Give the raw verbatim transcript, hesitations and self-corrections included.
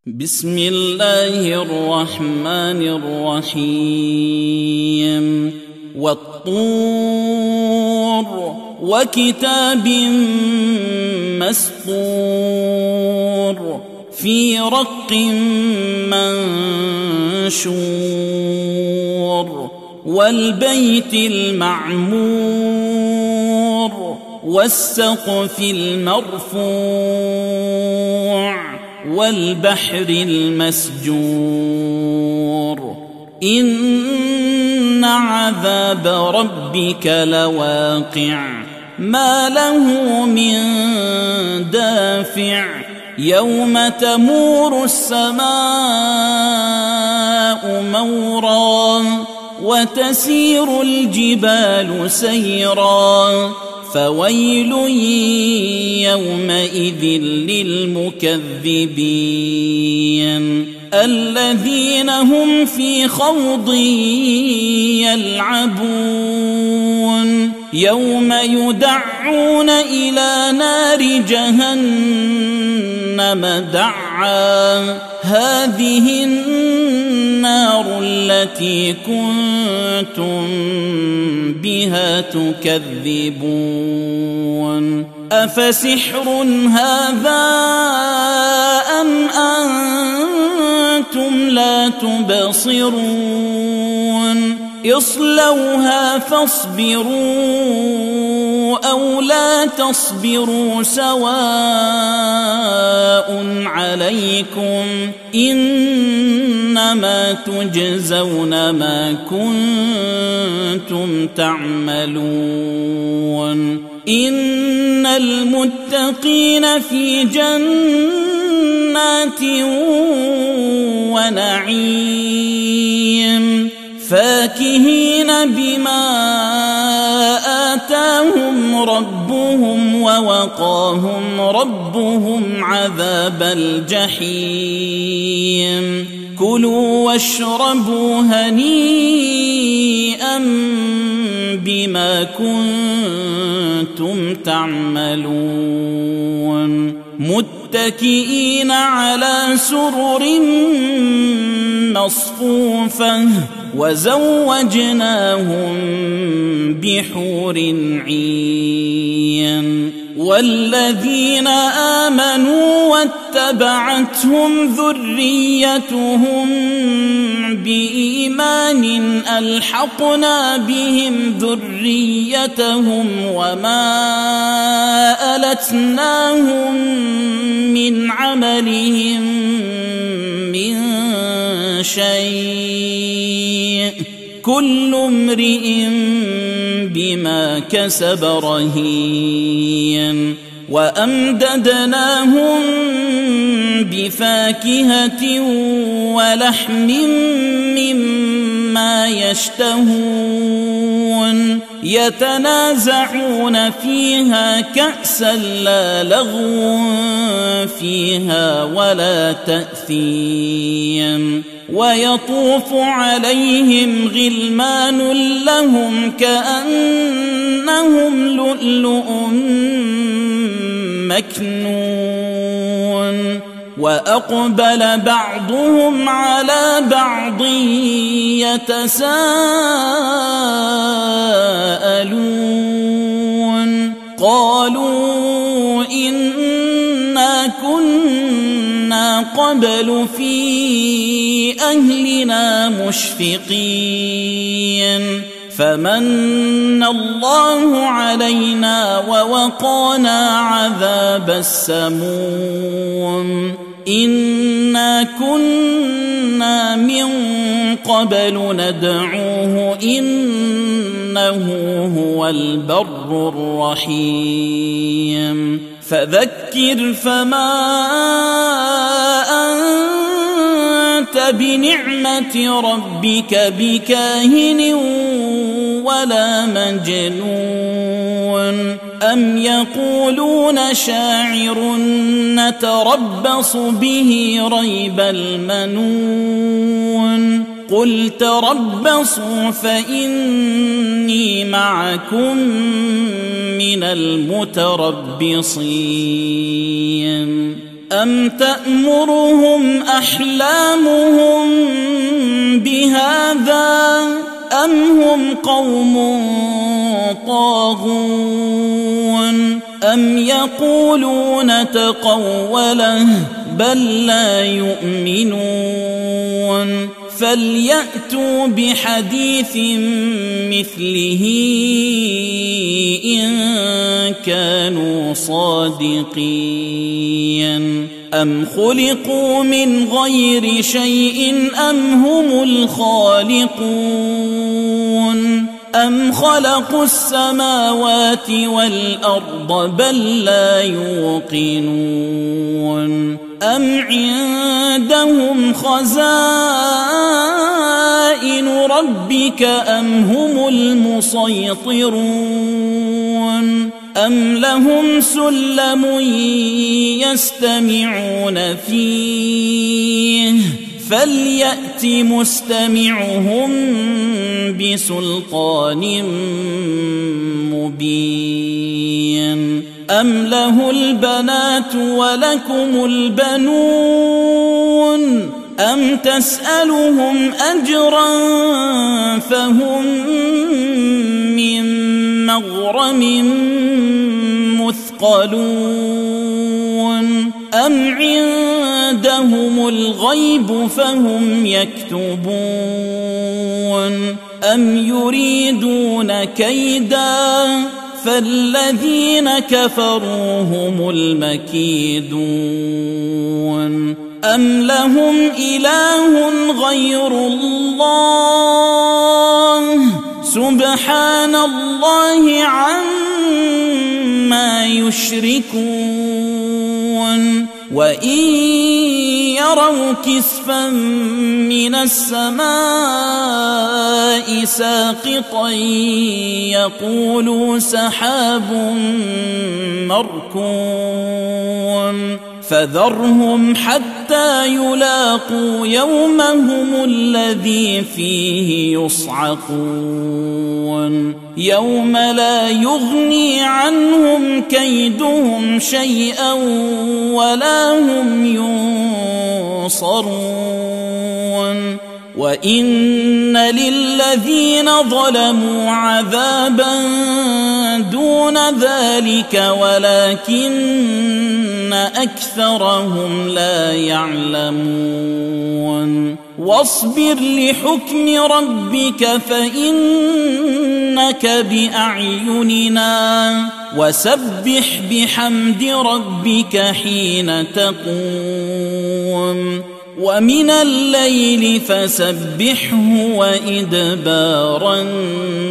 بسم الله الرحمن الرحيم والطور وكتاب مسطور في رق منشور والبيت المعمور والسقف المرفوع والبحر المسجور إن عذاب ربك لواقع ما له من دافع يوم تمور السماء مورا وتسير الجبال سيرا فويل يومئذ للمكذبين الذين هم في خوض يلعبون يوم يدعون إلى نار جهنم دعا هذه النار التي كنتم بها تكذبون أفسحر هذا أم أنتم لا تبصرون اصلوها فاصبروا أو لا تصبروا سواء عليكم إنما تجزون ما كنتم تعملون إن المتقين في جنات ونعيم فاكهين بما آتاهم ربهم ووقاهم ربهم عذاب الجحيم كلوا واشربوا هنيئا بما كنتم تعملون متكئين على سرر مصفوفة وزوجناهم بحور عين والذين آمنوا واتبعتهم ذريتهم بإيمان ألحقنا بهم ذريتهم وما ألتناهم من عملهم من شيء كل امرئ بما كسب رهين وأمددناهم بفاكهة ولحم مما يشتهون يتنازعون فيها كأسا لا لغو فيها ولا تأثيم ويطوف عليهم غلمان لهم كأنهم لؤلؤ مكنون وأقبل بعضهم على بعض يتساءلون قالوا إنا كنا قبل في أهلنا مشفقين فمن الله علينا ووقانا عذاب السموم إنا كنا من قبل ندعوه إنه هو البر الرحيم فذكر فما أنت بنعمة ربك بكاهن ولا مجنون أم يقولون شاعر نتربص به ريب المنون قل تربصوا فإني معكم من المتربصين أم تأمرهم أحلامهم بهذا أم هم قوم طاغون أم يقولون تقوله بل لا يؤمنون فليأتوا بحديث مثله إن كانوا صادقين أم خلقوا من غير شيء أم هم الخالقون أم خلقوا السماوات والأرض بل لا يوقنون أم عندهم خزائن ربك أم هم المسيطرون أم لهم سلم يستمعون فيه فليأت مستمعهم بسلطان مبين أم له البنات ولكم البنون أم تسألهم أجرا فهم من مغرم مثقلون أم عندهم الغيب فهم يكتبون أم يريدون كيدا فالذين كفروا هم المكيدون أم لهم إله غير الله سبحان الله عما يشركون وإن يروا كسفا من السماء ساقطا يقولوا سحاب مركوم فذرهم حتى يلاقوا يومهم الذي فيه يصعقون يوم لا يغني عنهم كيدهم شيئا ولا هم ينصرون وإن للذين ظلموا عذابا دون ذلك ولكن أكثرهم لا يعلمون واصبر لحكم ربك فإنك بأعيننا وسبح بحمد ربك حين تقوم ومن الليل فسبحه وإدبار